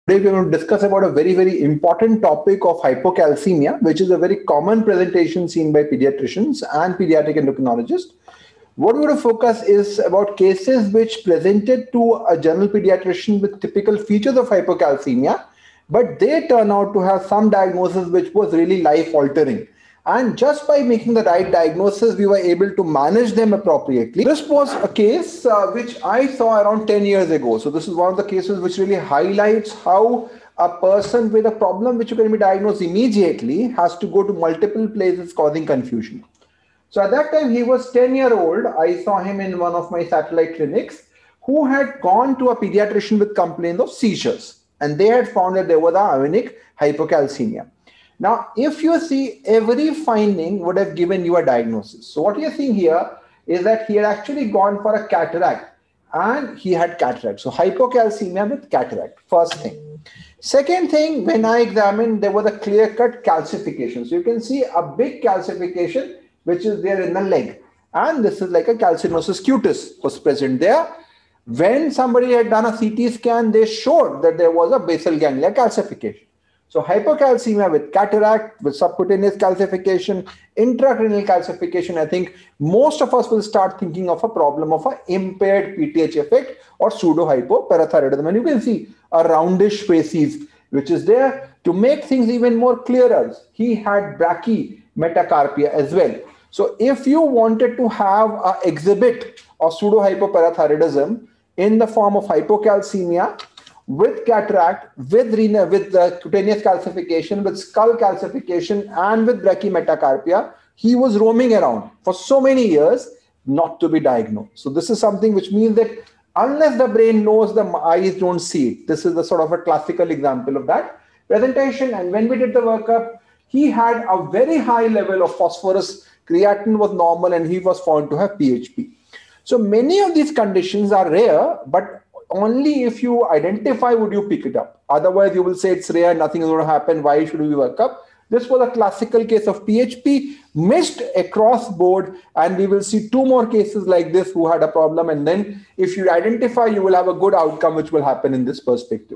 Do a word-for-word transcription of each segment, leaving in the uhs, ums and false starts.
Today we're going to discuss about a very, very important topic of hypocalcemia, which is a very common presentation seen by pediatricians and pediatric endocrinologists. What we're going to focus is about cases which presented to a general pediatrician with typical features of hypocalcemia, but they turn out to have some diagnosis which was really life-altering. And just by making the right diagnosis, we were able to manage them appropriately. This was a case uh, which I saw around ten years ago. So this is one of the cases which really highlights how a person with a problem which can be diagnosed immediately has to go to multiple places, causing confusion. So at that time, he was ten year old. I saw him in one of my satellite clinics who had gone to a pediatrician with complaints of seizures. And they had found that there was a ionic hypocalcemia. Now, if you see, every finding would have given you a diagnosis. So what you're seeing here is that he had actually gone for a cataract and he had cataract. So hypocalcemia with cataract, first thing. Second thing, when I examined, there was a clear-cut calcification. So you can see a big calcification, which is there in the leg. And this is like a calcinosis cutis was present there. When somebody had done a C T scan, they showed that there was a basal ganglia calcification. So hypocalcemia with cataract, with subcutaneous calcification, intracranial calcification, I think most of us will start thinking of a problem of an impaired P T H effect or pseudo-hypoparathyroidism. And you can see a roundish facies, which is there. To make things even more clearer, he had brachymetacarpia as well. So if you wanted to have an exhibit of pseudo-hypoparathyroidism in the form of hypocalcemia, with cataract, with renal, with the cutaneous calcification, with skull calcification, and with brachymetacarpia, he was roaming around for so many years not to be diagnosed. So this is something which means that unless the brain knows, the eyes don't see it. This is the sort of a classical example of that presentation. And when we did the workup, he had a very high level of phosphorus, creatinine was normal, and he was found to have P H P. So many of these conditions are rare, but only if you identify would you pick it up. Otherwise, you will say it's rare, nothing is going to happen. Why should we work up? This was a classical case of P H P missed across board, and we will see two more cases like this who had a problem. And then if you identify, you will have a good outcome, which will happen in this perspective.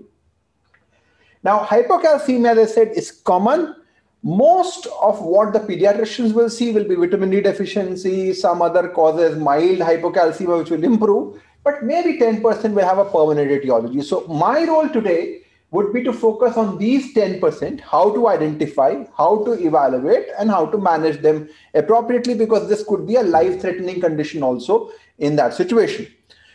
Now, hypocalcemia, as I said, is common. Most of what the pediatricians will see will be vitamin D deficiency, some other causes, mild hypocalcemia, which will improve. But maybe ten percent will have a permanent etiology. So my role today would be to focus on these ten percent, how to identify, how to evaluate, and how to manage them appropriately, because this could be a life-threatening condition also in that situation.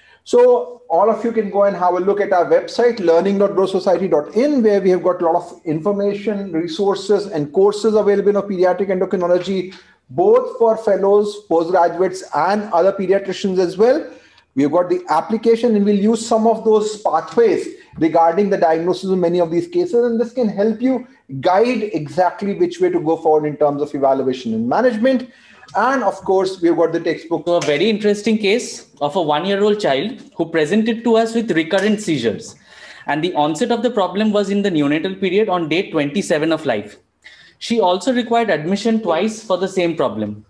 So all of you can go and have a look at our website, learning dot grow society dot in, where we have got a lot of information, resources, and courses available in pediatric endocrinology, both for fellows, postgraduates, and other pediatricians as well. We've got the application, and we'll use some of those pathways regarding the diagnosis of many of these cases. And this can help you guide exactly which way to go forward in terms of evaluation and management. And of course, we've got the textbook. So a very interesting case of a one-year-old child who presented to us with recurrent seizures. And the onset of the problem was in the neonatal period on day twenty-seven of life. She also required admission twice for the same problem.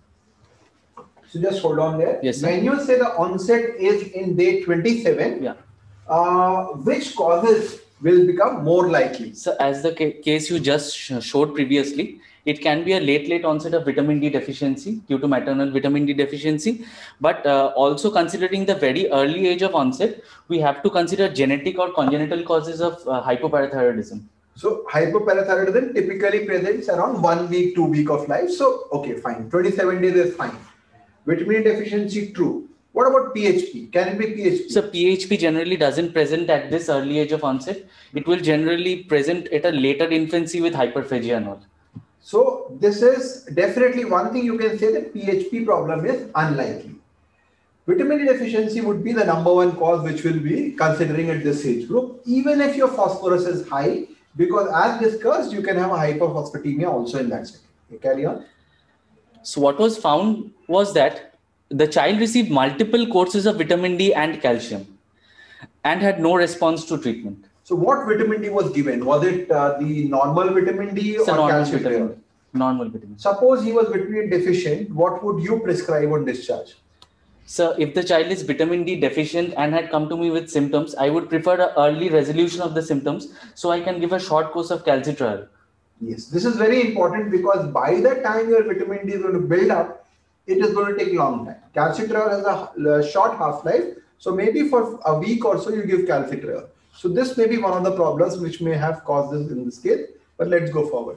So just hold on there. Yes, sir. When you say the onset is in day twenty-seven, yeah. uh, which causes will become more likely? So as the ca case you just sh showed previously, it can be a late, late onset of vitamin D deficiency due to maternal vitamin D deficiency. But uh, also considering the very early age of onset, we have to consider genetic or congenital causes of uh, hypoparathyroidism. So hypoparathyroidism typically presents around one week, two week of life. So, okay, fine. twenty-seven days is fine. Vitamin D deficiency, true. What about P H P? Can it be P H P? So P H P generally doesn't present at this early age of onset. It will generally present at a later infancy with hyperphagia and all. So this is definitely one thing you can say, that P H P problem is unlikely. Vitamin D deficiency would be the number one cause which will be considering at this age group, even if your phosphorus is high, because as discussed, you can have a hyperphosphatemia also in that setting. Okay, carry on. So what was found was that the child received multiple courses of vitamin D and calcium and had no response to treatment. So what vitamin D was given? Was it uh, the normal vitamin D it's or normal calcium? Vitamin. Normal vitamin. Suppose he was vitamin D deficient, what would you prescribe on discharge? So if the child is vitamin D deficient and had come to me with symptoms, I would prefer an early resolution of the symptoms so I can give a short course of calcitriol. Yes, this is very important because by the time your vitamin D is going to build up, it is going to take a long time. Calcitriol has a, a short half-life, so maybe for a week or so you give calcitriol. So this may be one of the problems which may have caused this in this case, but let's go forward.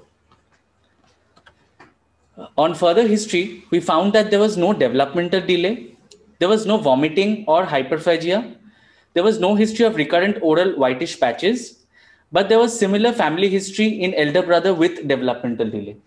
On further history, we found that there was no developmental delay, there was no vomiting or hyperphagia, there was no history of recurrent oral whitish patches, but there was similar family history in elder brother with developmental delay.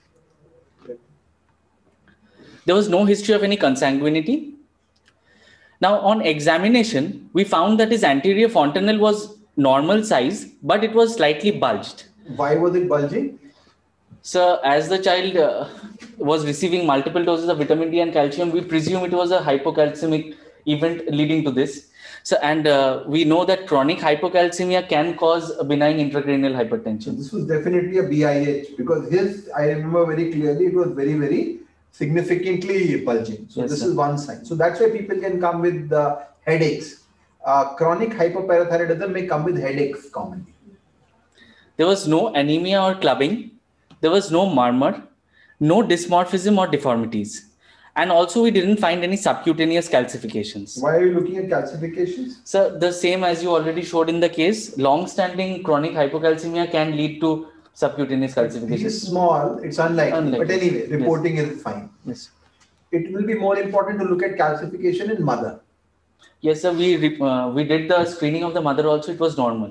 There was no history of any consanguinity. Now on examination, we found that his anterior fontanelle was normal size, but it was slightly bulged. Why was it bulging? So as the child uh, was receiving multiple doses of vitamin D and calcium, we presume it was a hypocalcemic event leading to this. So, and uh, we know that chronic hypocalcemia can cause a benign intracranial hypertension. This was definitely a B I H because his, I remember very clearly, it was very, very significantly bulging. So yes, this sir. is one sign. So that's why people can come with uh, headaches. Uh, chronic hypoparathyroidism may come with headaches commonly. There was no anemia or clubbing. There was no murmur, no dysmorphism or deformities. And also we didn't find any subcutaneous calcifications. Why are you looking at calcifications? So the same as you already showed in the case, long-standing chronic hypocalcemia can lead to subcutaneous calcifications. It is small, it's unlikely, unlikely. But anyway, reporting yes. is fine. Yes. It will be more important to look at calcification in mother. Yes, sir. We, uh, we did the screening of the mother also, it was normal.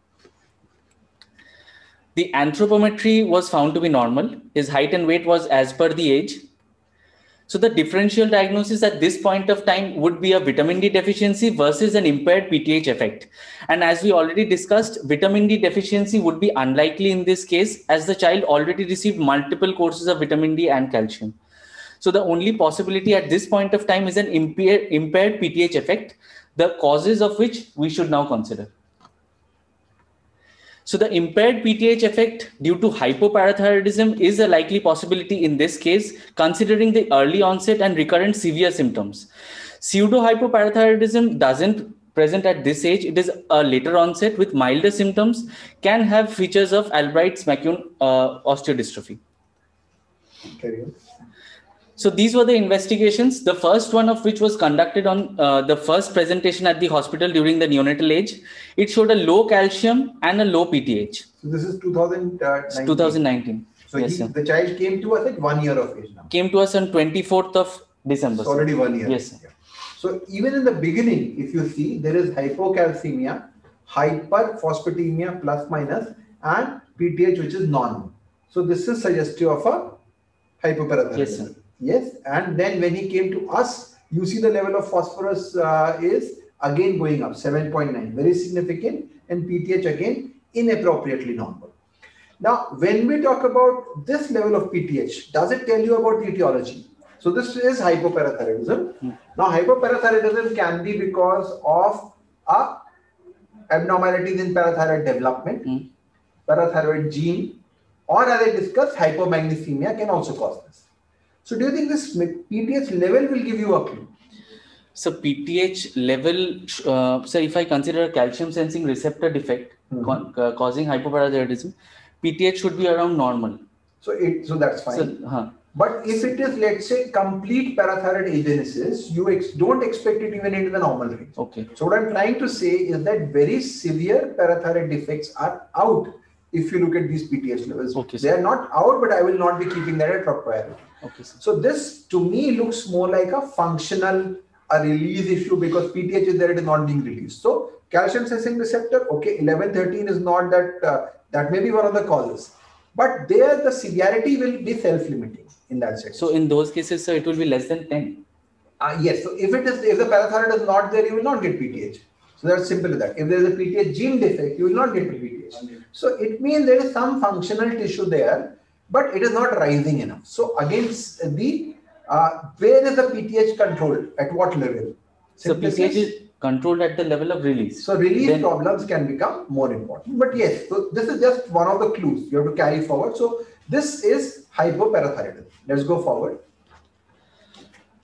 The anthropometry was found to be normal. His height and weight was as per the age. So the differential diagnosis at this point of time would be a vitamin D deficiency versus an impaired P T H effect. And as we already discussed, vitamin D deficiency would be unlikely in this case as the child already received multiple courses of vitamin D and calcium. So the only possibility at this point of time is an impaired, impaired P T H effect, the causes of which we should now consider. So the impaired P T H effect due to hypoparathyroidism is a likely possibility in this case, considering the early onset and recurrent severe symptoms. Pseudo-hypoparathyroidism doesn't present at this age. It is a later onset with milder symptoms, can have features of Albright's-McCune uh, osteodystrophy. Okay. So these were the investigations, the first one of which was conducted on uh, the first presentation at the hospital during the neonatal age. It showed a low calcium and a low P T H. So this is two thousand nineteen. twenty nineteen. So yes, he, sir. The child came to us at one year of age now. Came to us on twenty-fourth of December. It's already one year. Yes, sir. Yeah. So even in the beginning, if you see, there is hypocalcemia, hyperphosphatemia plus minus, and P T H which is normal. So this is suggestive of a hypoparathyroidism. Yes, sir. Yes, and then when he came to us, you see the level of phosphorus uh, is again going up, seven point nine, very significant, and P T H again inappropriately normal. Now, when we talk about this level of P T H, does it tell you about the etiology? So this is hypoparathyroidism. Hmm. Now, hypoparathyroidism can be because of a abnormalities in parathyroid development, hmm. parathyroid gene, or as I discussed, hypomagnesemia can also cause this. So do you think this P T H level will give you a clue? So P T H level, uh, so if I consider a calcium sensing receptor defect mm-hmm. ca causing hypoparathyroidism, P T H should be around normal. So it, so that's fine. So, huh. But if it is, let's say, complete parathyroid agenesis, you ex don't expect it even into the normal range. Okay. So what I'm trying to say is that very severe parathyroid defects are out if you look at these P T H levels. Okay, they are not out, but I will not be keeping that at top priority. Okay, sir. So this to me looks more like a functional, a release issue because P T H is there, it is not being released. So calcium sensing receptor, okay, eleven thirteen is not that, uh, that may be one of the causes. But there the severity will be self-limiting in that sense. So in those cases, sir, it will be less than ten. Uh, yes. So if it is, if the parathyroid is not there, you will not get P T H. So that's simple as that. If there is a P T H gene defect, you will not get P T H. So it means there is some functional tissue there, but it is not rising enough. So against the, uh, where is the P T H controlled? At what level? So P T H is controlled at the level of release. So release then, problems can become more important. But yes, so this is just one of the clues you have to carry forward. So this is hypoparathyroidism. Let's go forward.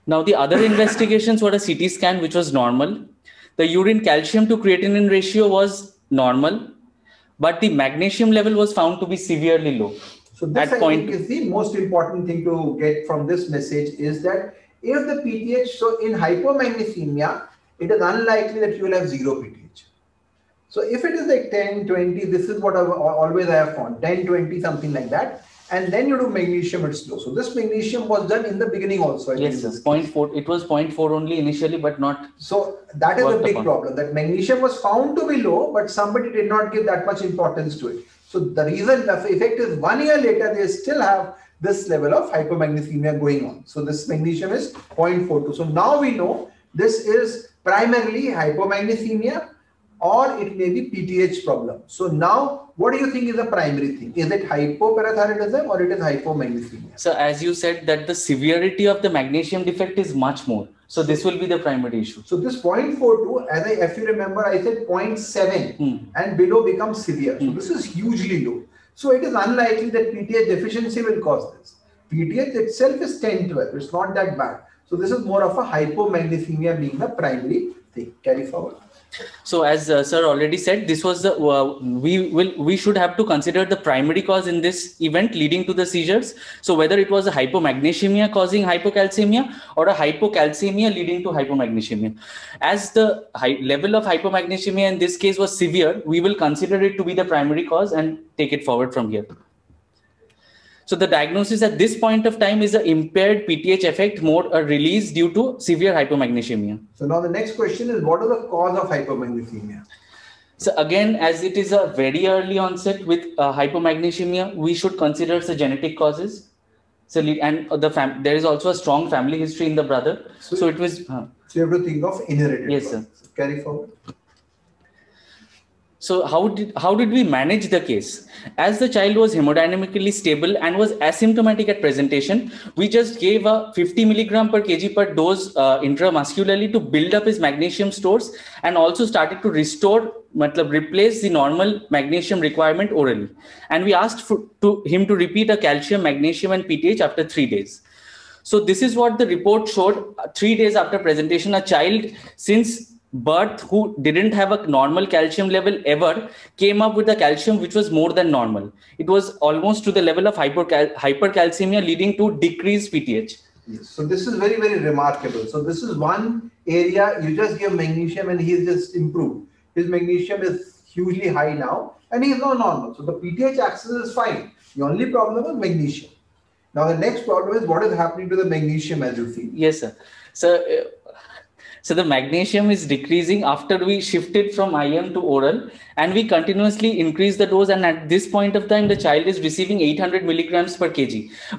Now, the other investigations were a C T scan, which was normal. The urine calcium to creatinine ratio was normal, but the magnesium level was found to be severely low. So this, I think, is the most important thing to get from this message, is that if the P T H, so in hypomagnesemia, it is unlikely that you will have zero P T H. So if it is like ten, twenty, this is what I always I have found, ten, twenty, something like that. And then you do magnesium, it's low. So this magnesium was done in the beginning also. I yes, sir. zero point four. It was zero point four only initially, but not. So that is a big upon. problem, that magnesium was found to be low, but somebody did not give that much importance to it. So the reason, the effect is one year later, they still have this level of hypomagnesemia going on. So this magnesium is zero point four two. So now we know this is primarily hypomagnesemia, or it may be P T H problem. So now, what do you think is the primary thing? Is it hypoparathyroidism or it is hypomagnesemia? So as you said that the severity of the magnesium defect is much more. So this will be the primary issue. So this zero point four two, as I, if you remember, I said zero point seven hmm. and below becomes severe. So hmm. this is hugely low. So it is unlikely that P T H deficiency will cause this. P T H itself is ten, twelve. It's not that bad. So this is more of a hypomagnesemia being the primary thing. Carry forward. So as uh, sir already said, this was the uh, we will we should have to consider the primary cause in this event leading to the seizures. So whether it was a hypomagnesemia causing hypocalcemia or a hypocalcemia leading to hypomagnesemia. As the high level of hypomagnesemia in this case was severe, we will consider it to be the primary cause and take it forward from here. So the diagnosis at this point of time is an impaired P T H effect, more a release due to severe hypomagnesemia. So now the next question is, what is the cause of hypomagnesemia? So again, as it is a very early onset with uh, hypomagnesemia, we should consider the genetic causes. So and the fam there is also a strong family history in the brother. So, so it was. Uh, so you have to think of inherited. Yes, sir. So carry forward. So how did how did we manage the case? As the child was hemodynamically stable and was asymptomatic at presentation, we just gave a fifty milligram per kg per dose uh, intramuscularly to build up his magnesium stores, and also started to restore, matlab, replace the normal magnesium requirement orally. And we asked for, to him to repeat a calcium, magnesium, and P T H after three days. So this is what the report showed. Three days after presentation, a child since birth who didn't have a normal calcium level ever came up with a calcium which was more than normal. It was almost to the level of hypercal hypercalcemia, leading to decreased P T H. Yes. So this is very, very remarkable. So this is one area you just give magnesium and he's just improved. His magnesium is hugely high now and he's now normal. So the P T H axis is fine. The only problem is magnesium. Now the next problem is what is happening to the magnesium as you see. Yes, sir. So uh, So the magnesium is decreasing after we shifted from I M to oral, and we continuously increase the dose. And at this point of time, the child is receiving eight hundred milligrams per kg.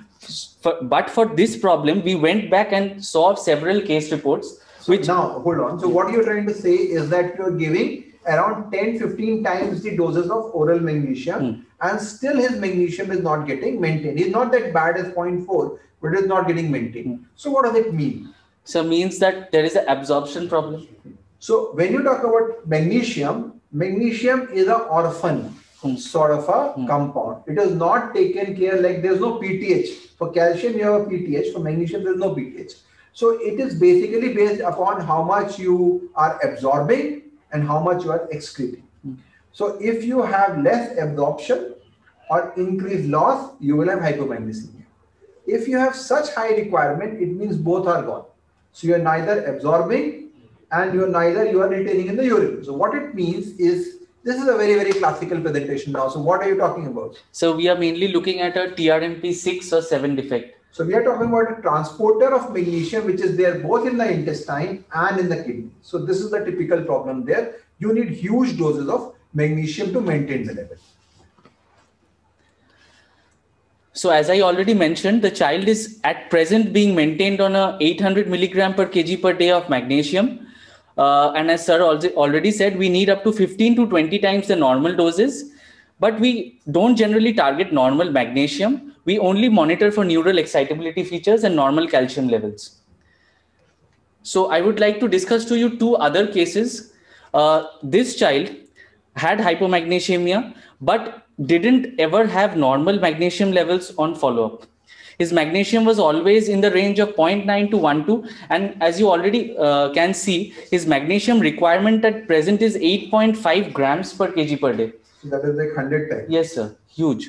For, but for this problem, we went back and saw several case reports. So which now, hold on. So what you're trying to say is that you're giving around ten, fifteen times the doses of oral magnesium, hmm. and still his magnesium is not getting maintained. He's not that bad as zero point four, but it is not getting maintained. Hmm. So what does it mean? So means that there is an absorption problem. So when you talk about magnesium, magnesium is an orphan hmm. sort of a hmm. compound. It is not taken care, like there's no P T H. For calcium you have a P T H, for magnesium there's no P T H. So it is basically based upon how much you are absorbing and how much you are excreting. Hmm. So if you have less absorption or increased loss, you will have hypomagnesemia. If you have such high requirement, it means both are gone. So you are neither absorbing and you are neither you are retaining in the urine. So what it means is, this is a very, very classical presentation now. So what are you talking about? So we are mainly looking at a T R M P six or seven defect. So we are talking about a transporter of magnesium, which is there both in the intestine and in the kidney. So this is the typical problem there. You need huge doses of magnesium to maintain the level. So as I already mentioned, the child is at present being maintained on a eight hundred milligram per kg per day of magnesium. Uh, and as sir already said, we need up to fifteen to twenty times the normal doses, but we don't generally target normal magnesium. We only monitor for neural excitability features and normal calcium levels. So I would like to discuss to you two other cases. Uh, this child had hypomagnesemia, but didn't ever have normal magnesium levels on follow-up. his magnesium was always in the range of zero point nine to one point two. And as you already uh, can see, his magnesium requirement at present is eight point five grams per kg per day. So that is like one hundred times. Yes, sir. Huge.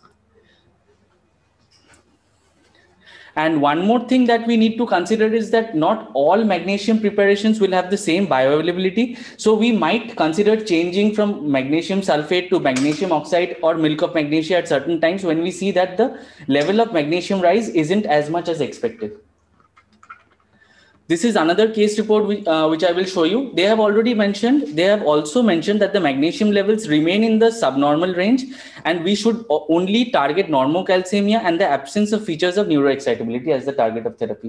And one more thing that we need to consider is that not all magnesium preparations will have the same bioavailability. So we might consider changing from magnesium sulfate to magnesium oxide or milk of magnesia at certain times when we see that the level of magnesium rise isn't as much as expected. This is another case report which, uh, which I will show you. They have already mentioned, they have also mentioned that the magnesium levels remain in the subnormal range, and we should only target normocalcemia and the absence of features of neuroexcitability as the target of therapy.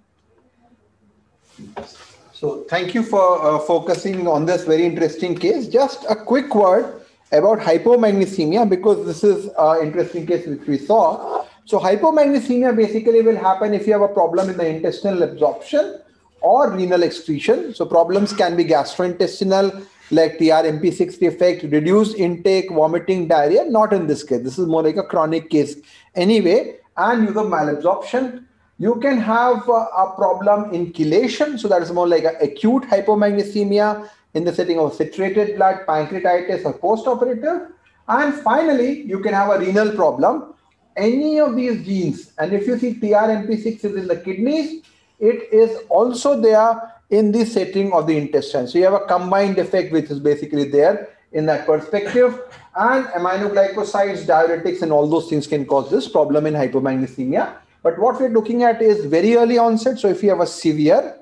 So thank you for uh, focusing on this very interesting case. Just a quick word about hypomagnesemia, because this is an interesting case which we saw. So hypomagnesemia basically will happen if you have a problem in the intestinal absorption or renal excretion. So problems can be gastrointestinal, like T R M P six defect, reduced intake, vomiting, diarrhea. Not in this case. This is more like a chronic case anyway. And use of malabsorption. You can have uh, a problem in chelation. So that is more like an acute hypomagnesemia in the setting of citrated blood, pancreatitis, or post-operative. And finally, you can have a renal problem. Any of these genes, and if you see T R M P six is in the kidneys, it is also there in the setting of the intestine. So you have a combined effect which is basically there in that perspective. And aminoglycosides, diuretics, and all those things can cause this problem in hypomagnesemia. But what we're looking at is very early onset. So if you have a severe,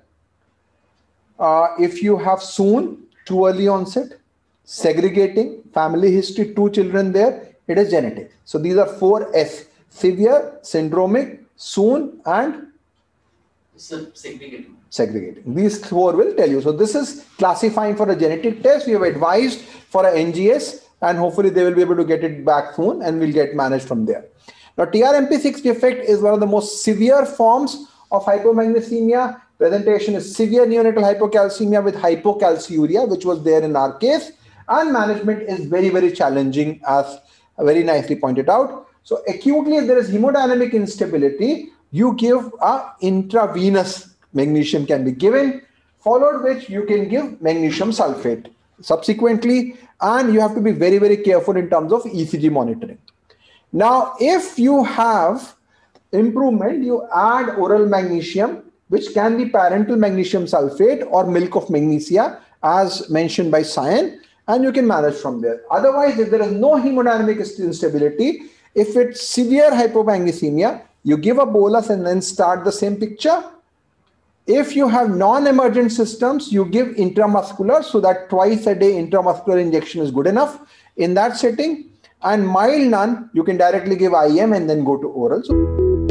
uh, if you have soon, too early onset, segregating, family history, two children there, it is genetic. So these are four S: severe, syndromic, soon, and segregating. segregating. These four will tell you. So this is classifying for a genetic test. We have advised for a N G S, and hopefully they will be able to get it back soon, and we'll get managed from there. Now, T R M P six defect is one of the most severe forms of hypomagnesemia. Presentation is severe neonatal hypocalcemia with hypocalciuria, which was there in our case, and management is very, very challenging, as very nicely pointed out. So acutely, if there is hemodynamic instability, you give a intravenous magnesium can be given, followed which you can give magnesium sulfate subsequently, and you have to be very, very careful in terms of E C G monitoring. Now, if you have improvement, you add oral magnesium, which can be parental magnesium sulfate or milk of magnesia, as mentioned by Cyan, and you can manage from there. Otherwise, if there is no hemodynamic instability, if it's severe hypomagnesemia, you give a bolus and then start the same picture. If you have non-emergent systems, you give intramuscular, so that twice a day intramuscular injection is good enough in that setting. And mild none, you can directly give I M and then go to oral. So